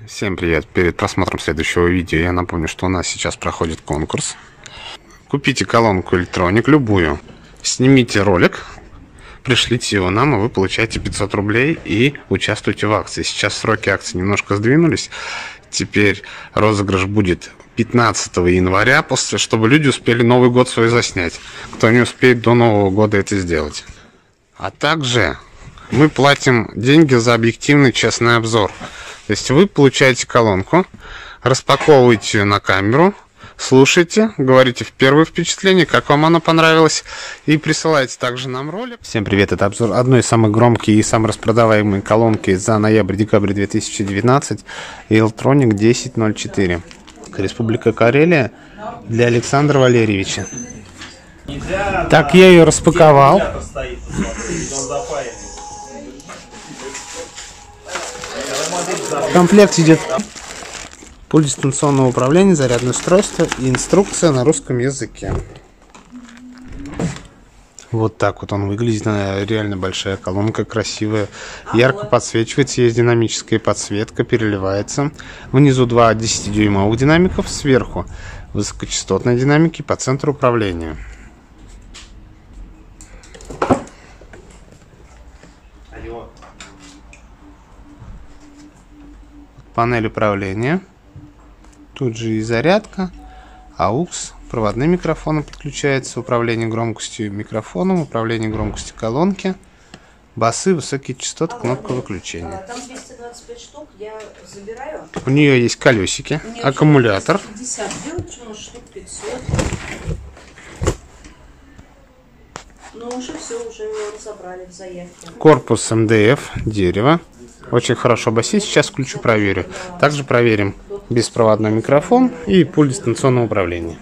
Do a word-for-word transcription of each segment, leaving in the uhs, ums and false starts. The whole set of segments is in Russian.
Всем привет! Перед просмотром следующего видео я напомню, что у нас сейчас проходит конкурс. Купите колонку Электроник, любую, снимите ролик, пришлите его нам, и вы получаете пятьсот рублей и участвуйте в акции. Сейчас сроки акции немножко сдвинулись. Теперь розыгрыш будет пятнадцатого января, после, чтобы люди успели Новый год свой заснять. Кто не успеет до Нового года это сделать. А также мы платим деньги за объективный честный обзор. То есть вы получаете колонку, распаковываете ее на камеру, слушаете, говорите в первое впечатление, как вам оно понравилось, и присылаете также нам ролик. Всем привет, это обзор одной из самых громких и самых распродаваемой колонки за ноябрь-декабрь две тысячи девятнадцать, Электроник десять ноль четыре. Республика Карелия, для Александра Валерьевича. Так, я ее распаковал. В комплекте идет пульт дистанционного управления, зарядное устройство и инструкция на русском языке. Вот так вот он выглядит. Реально большая колонка, красивая. Ярко подсвечивается, есть динамическая подсветка, переливается. Внизу два десятидюймовых динамиков, сверху высокочастотные динамики по центру управления. Панель управления. Тут же и зарядка, аукс, проводным микрофоном подключается, управление громкостью микрофоном, управление громкостью колонки, басы, высокие частоты, кнопка выключения. Там двести двадцать пять штук, я забираю. У нее есть колесики, нет, аккумулятор. пятьдесят, делать, штук пятьсот. Ну уже все, уже разобрали в заявке. Корпус эм дэ эф, дерево. Очень хорошо басит. Сейчас включу, проверю. Также проверим беспроводной микрофон и пульт дистанционного управления.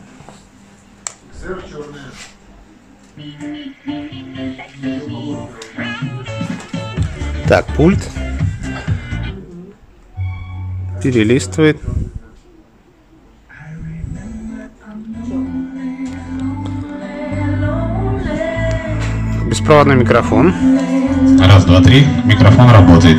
Так, пульт перелистывает. Беспроводной микрофон. Раз, два, три. Микрофон работает.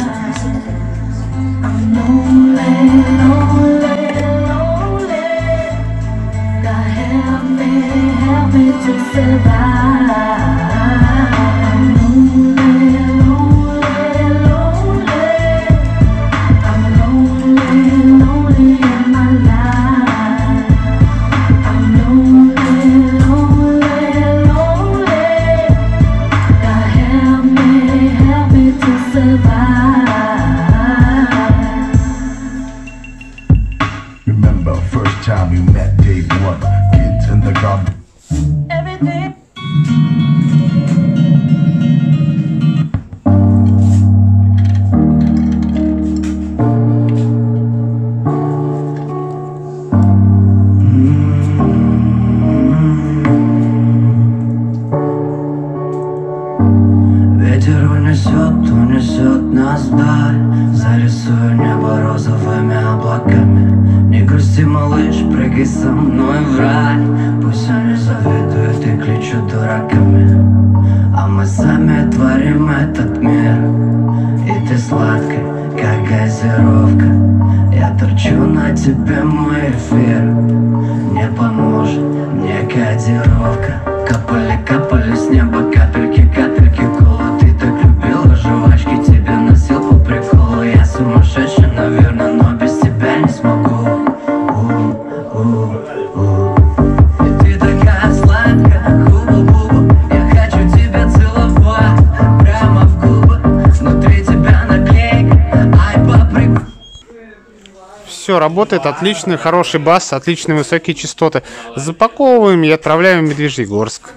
Ветер унесет, унесет нас вдаль. Зарисую небо розовыми облаками. Не грусти, малыш, прыгай со мной в рай. Пусть они завидуют и кличут дураками, а мы сами творим этот мир. И ты сладкая, как газировка. Я торчу на тебе, мой эфир. Не поможет мне кодировка. Капали, капали с неба капельки, капельки кола. Ты так любила жвачки, тебя носил по приколу. Я сумасшедший, наверное, но без тебя не смогу. У, у, у. И ты такая сладкая, хубу-бубу. Я хочу тебя целовать прямо в губы. Внутри тебя наклейка, ай, по приколу. Все работает, отличный, хороший бас, отличные высокие частоты. Запаковываем и отправляем в Медвежьегорск.